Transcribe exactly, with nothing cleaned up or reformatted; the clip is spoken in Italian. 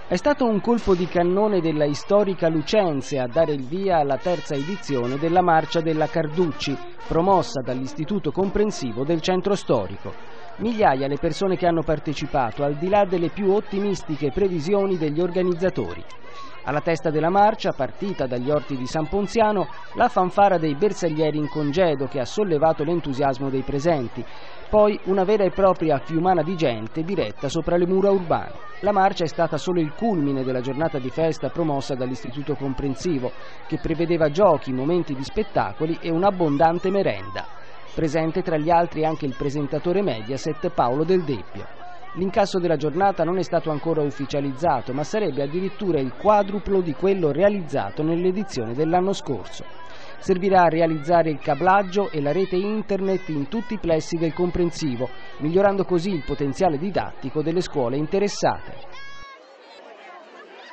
È stato un colpo di cannone della storica Lucense a dare il via alla terza edizione della Marcia della Carducci, promossa dall'Istituto Comprensivo del Centro Storico. Migliaia le persone che hanno partecipato, al di là delle più ottimistiche previsioni degli organizzatori. Alla testa della marcia, partita dagli orti di San Ponziano, la fanfara dei bersaglieri in congedo che ha sollevato l'entusiasmo dei presenti. Poi una vera e propria fiumana di gente diretta sopra le mura urbane. La marcia è stata solo il culmine della giornata di festa promossa dall'Istituto Comprensivo, che prevedeva giochi, momenti di spettacoli e un'abbondante merenda. Presente tra gli altri anche il presentatore Mediaset Paolo Del Debbio. L'incasso della giornata non è stato ancora ufficializzato, ma sarebbe addirittura il quadruplo di quello realizzato nell'edizione dell'anno scorso. Servirà a realizzare il cablaggio e la rete internet in tutti i plessi del comprensivo, migliorando così il potenziale didattico delle scuole interessate.